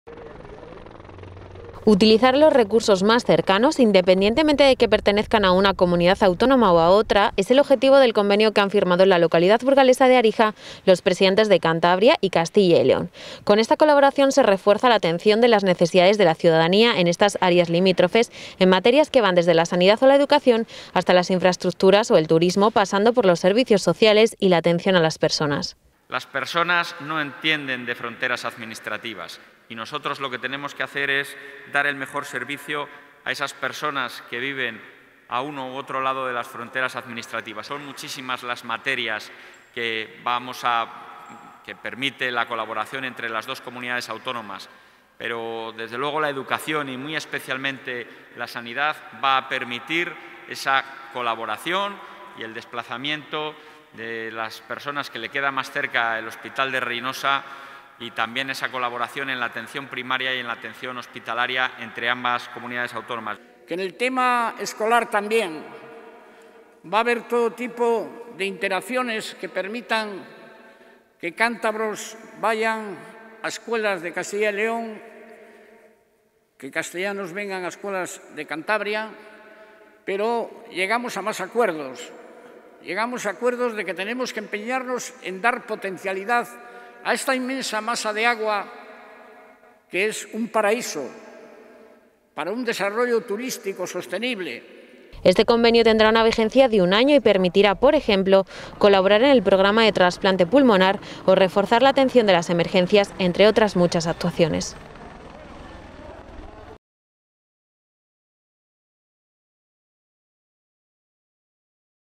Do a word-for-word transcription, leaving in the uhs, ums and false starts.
Utilizar los recursos más cercanos, independientemente de que pertenezcan a una comunidad autónoma o a otra, es el objetivo del convenio que han firmado en la localidad burgalesa de Arija los presidentes de Cantabria y Castilla y León. Con esta colaboración se refuerza la atención de las necesidades de la ciudadanía en estas áreas limítrofes, en materias que van desde la sanidad o la educación hasta las infraestructuras o el turismo, pasando por los servicios sociales y la atención a las personas. Las personas no entienden de fronteras administrativas y nosotros lo que tenemos que hacer es dar el mejor servicio a esas personas que viven a uno u otro lado de las fronteras administrativas. Son muchísimas las materias que vamos a que permite la colaboración entre las dos comunidades autónomas, pero desde luego la educación y muy especialmente la sanidad va a permitir esa colaboración y el desplazamiento de las personas que le queda más cerca el Hospital de Reynosa y también esa colaboración en la atención primaria y en la atención hospitalaria entre ambas comunidades autónomas. Que en el tema escolar también va a haber todo tipo de interacciones que permitan que cántabros vayan a escuelas de Castilla y León, que castellanos vengan a escuelas de Cantabria, pero llegamos a más acuerdos. Llegamos a acuerdos de que tenemos que empeñarnos en dar potencialidad a esta inmensa masa de agua que es un paraíso para un desarrollo turístico sostenible. Este convenio tendrá una vigencia de un año y permitirá, por ejemplo, colaborar en el programa de trasplante pulmonar o reforzar la atención de las emergencias, entre otras muchas actuaciones.